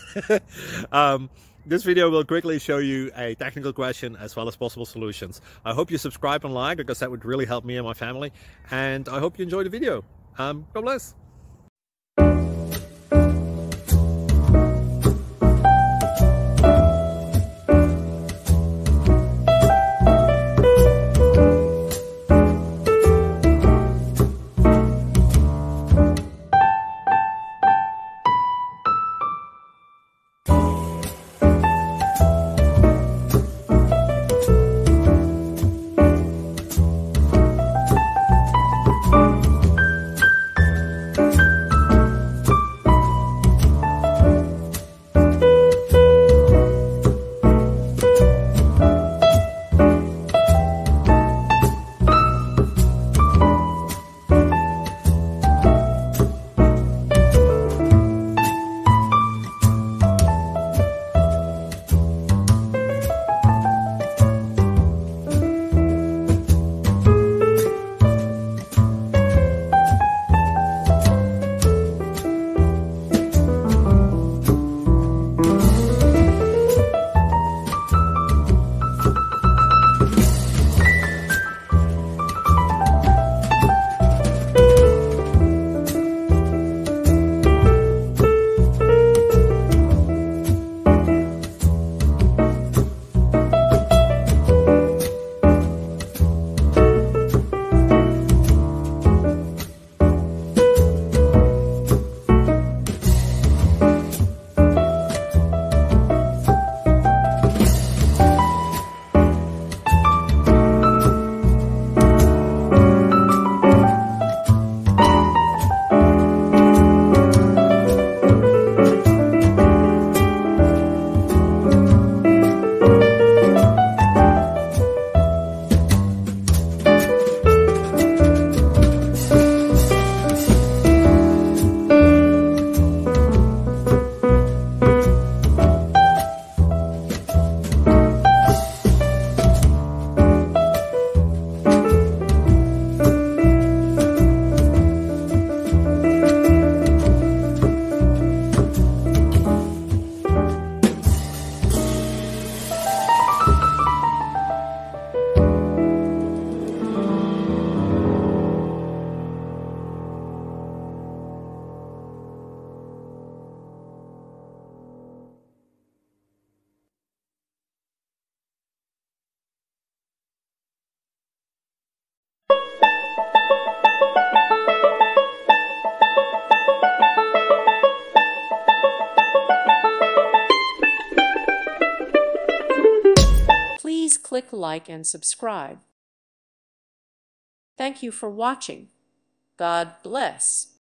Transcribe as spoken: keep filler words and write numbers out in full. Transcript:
um, this video will quickly show you a technical question as well as possible solutions. I hope you subscribe and like, because that would really help me and my family. And I hope you enjoy the video. Um, God bless. Please click like and subscribe. Thank you for watching. God bless.